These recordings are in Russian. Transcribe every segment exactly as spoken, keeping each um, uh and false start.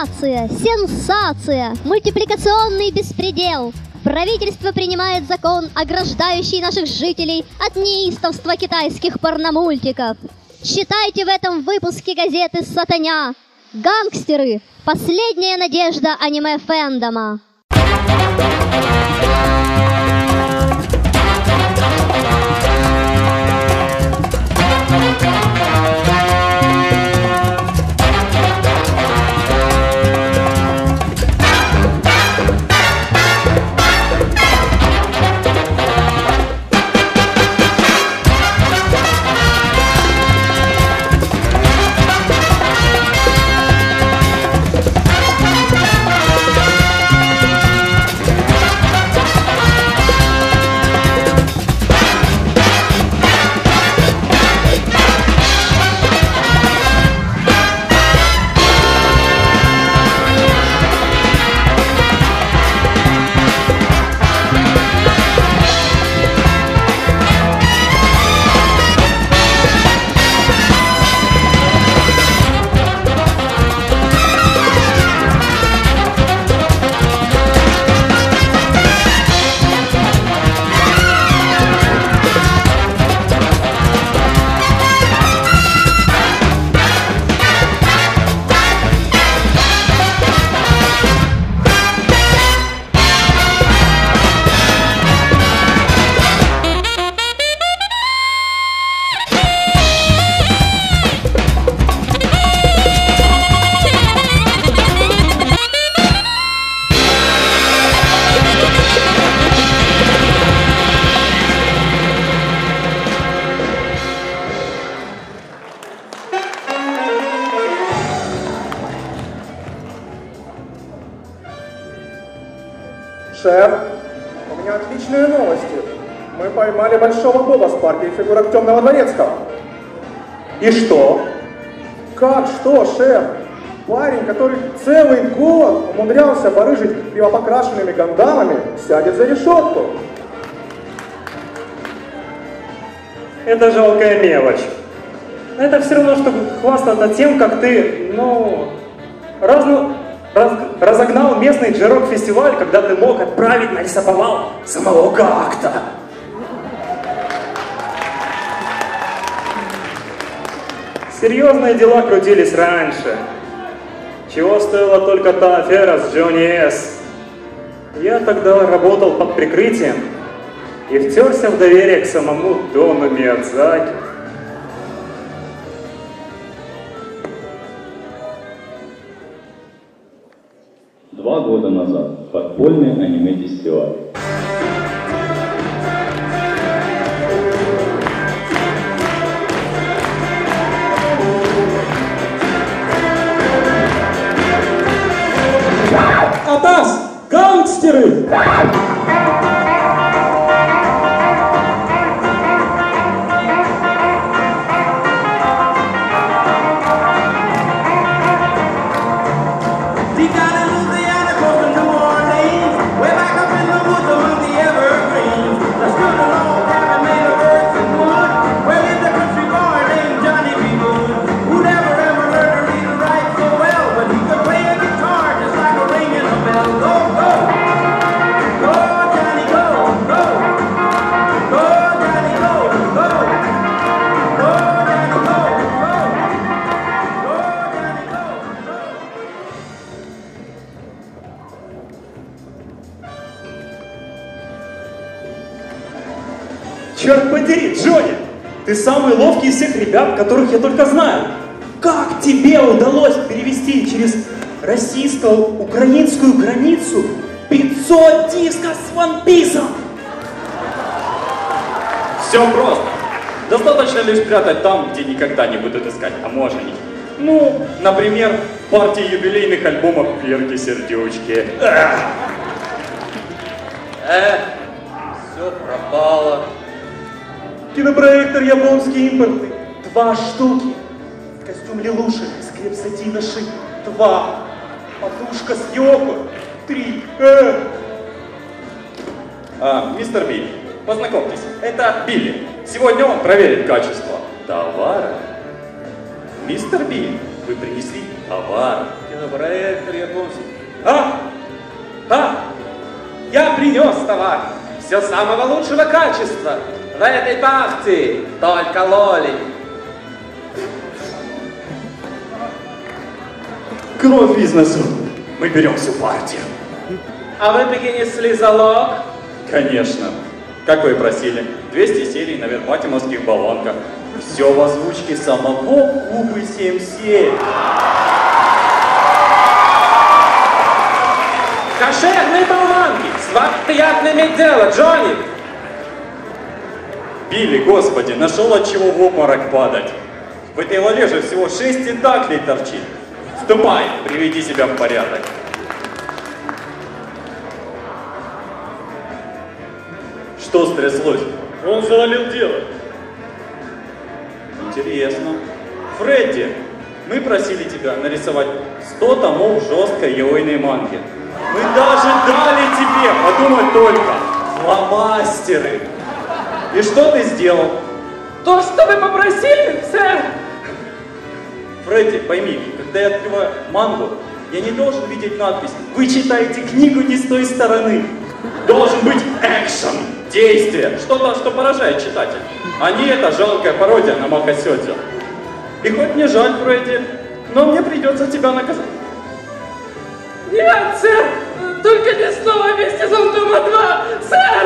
Сенсация! Сенсация! Мультипликационный беспредел! Правительство принимает закон, ограждающий наших жителей от неистовства китайских порномультиков. Читайте в этом выпуске газеты «Сатаня». Гангстеры – последняя надежда аниме-фэндома. Шеф, у меня отличные новости. Мы поймали Большого Боба с партией фигурок Темного Дворецкого. И что? Как что, шеф? Парень, который целый год умудрялся барыжить пивопокрашенными гандамами, сядет за решетку. Это жалкая мелочь. Это все равно, чтобы хвастаться тем, как ты, ну, разну... Раз, разогнал местный джерок-фестиваль, когда ты мог отправить на лесоповал самого как-то. Серьезные дела крутились раньше. Чего стоила только та афера с Джонни С. Я тогда работал под прикрытием и втерся в доверие к самому Дону Миядзаки. Два года назад. Подпольный аниме-фестиваль. Атас! Гангстеры! Черт подери, Джонни! Ты самый ловкий из всех ребят, которых я только знаю. Как тебе удалось перевести через российско-украинскую границу пятьсот дисков с One Piece? Все просто. Достаточно лишь спрятать там, где никогда не будут искать таможенники. Ну, например, партии юбилейных альбомов Верки Сердючки. Эх, Эх все пропало. Кинопроектор японские импорты. Два штуки. Костюм Лелуши из крепсатина шит. Два. Подушка с Йоко. Три. Э. А, мистер Билли, познакомьтесь, это Билли. Сегодня он проверит качество товара. Мистер Билли, вы вы принесли товар. Кинопроектор Яковлев. А? А? Я принес товар. Все самого лучшего качества. В этой партии только лоли. Кровь бизнесу. Мы берем всю партию. А вы принесли залог? Конечно. Как вы и просили. двести серий на вербатимовских болванках. Все в озвучке самого Кубы семь семь. Кошерные болванки! С вами приятно иметь дело, Джонни! Билли, господи, нашел от чего в обморок падать. В этой лоле же всего шесть тентаклей торчит. Ступай, приведи себя в порядок. Что стряслось? Он завалил дело. Интересно. Фредди, мы просили тебя нарисовать сто томов жесткой йойной манги. Мы даже дали тебе, подумай только, фломастеры. И что ты сделал? То, что вы попросили, сэр! Фредди, пойми, когда я открываю мангу, я не должен видеть надпись «Вы читаете книгу не с той стороны». Должен быть экшен, действие, что-то, что поражает читателя. А не эта жалкая пародия на Махасёдзю. И хоть мне жаль, Фредди, но мне придется тебя наказать. Нет, сэр! Только не снова вместе с Антома два! Сэр!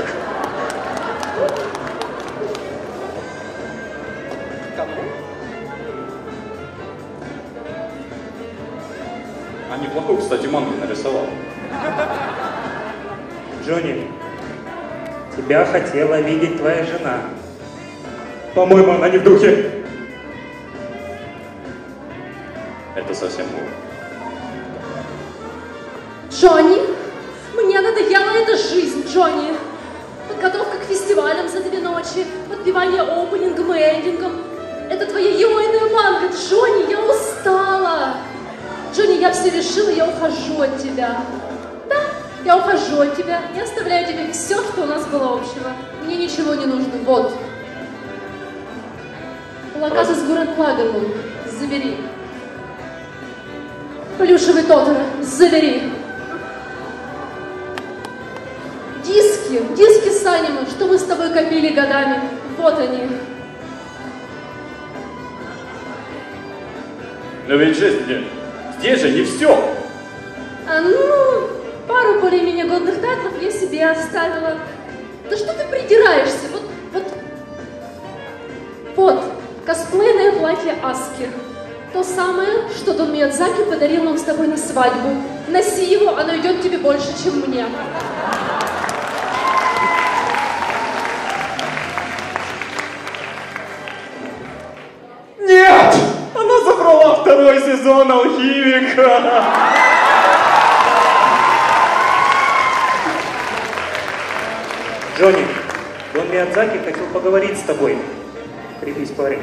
А неплохую, кстати, мангу нарисовал. Джонни, тебя хотела видеть твоя жена. По-моему, она не в духе. Это совсем плохо. Джонни, мне надоела эта жизнь, Джонни. Подготовка к фестивалям за две ночи, подпевание опенингом и эндингом. Это твоя йойная манга, Джонни, я устала. Джонни, я все решила, я ухожу от тебя. Да, я ухожу от тебя и оставляю тебе все, что у нас было общего. Мне ничего не нужно, вот. Плакат из Гурен Лагерман, забери. Плюшевый Тоторо, забери. Диски, диски с аниме, что мы с тобой копили годами. Вот они. Но ведь же здесь, здесь же не все. А, ну, пару более-менее годных тайтлов я себе оставила. Да что ты придираешься? Вот, вот, вот, косплейное платье Аски. То самое, что Дон Миядзаки подарил нам с тобой на свадьбу. Носи его, оно идет тебе больше, чем мне. Нет! Она забрала второй сезон Алхимика! Джонни, Дон Миядзаки хотел поговорить с тобой. Крепись, парень.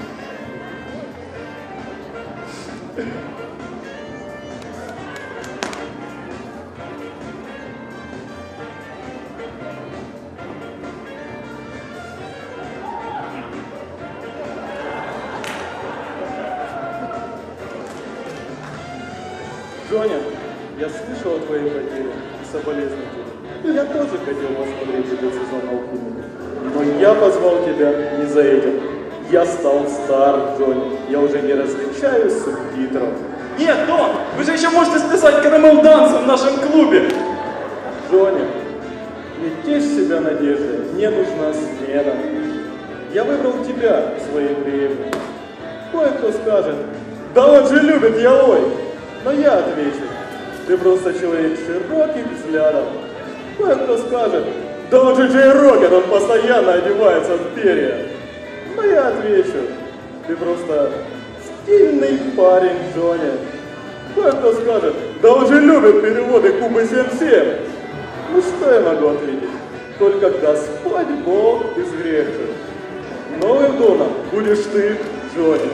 Джоня, я слышал о твоей потере и соболезную тебе. Я тоже хотел посмотреть этот сезон Алхимика. Но я позвал тебя не за этим. Я стал стар, Джони. Я уже не различаю субтитров. Нет, Дон! Вы же еще можете списать карамел данса в нашем клубе! Джони, не тешь себя надеждой. Мне нужна смена. Я выбрал тебя своей преемной. Кое-кто скажет, да он же любит яой. Но я отвечу, ты просто человек с широким взглядом. Кое-кто скажет, да он же Джей Рокет, он постоянно одевается в перья. Но я отвечу, ты просто стильный парень, Джони. Кое-кто скажет, да он же любит переводы Кубы семь семь. Ну что я могу ответить? Только Господь Бог безгрешен. Новым доном будешь ты, Джони.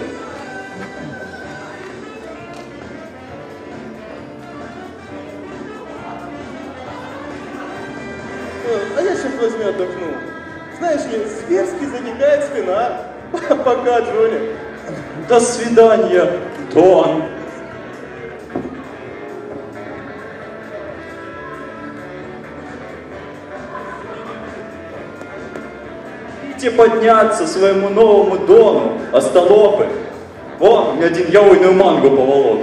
А я сейчас возьму отдохну. Знаешь ли, зверски затекает спина. Пока, Джони. До свидания, Дон. Идите подняться своему новому Дону, остолопы. Вон, мне один яойную мангу поволок.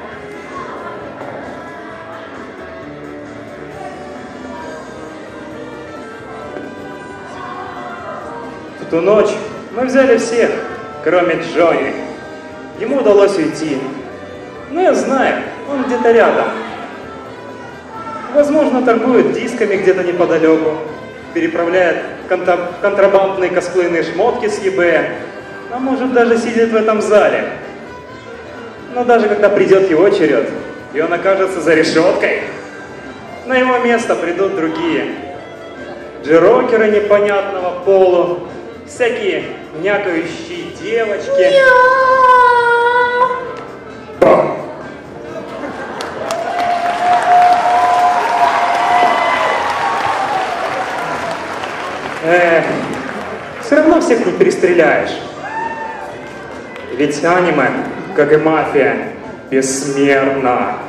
В ту ночь мы взяли всех, кроме Джонни. Ему удалось уйти. Но я знаю, он где-то рядом. Возможно, торгует дисками где-то неподалеку. Переправляет конта- контрабандные косплейные шмотки с eBay. А может, даже сидит в этом зале. Но даже когда придет его черед, и он окажется за решеткой, на его место придут другие. Джерокеры непонятного полу, всякие някающие девочки. Эх, все равно всех не перестреляешь. Ведь аниме, как и мафия, бессмертно.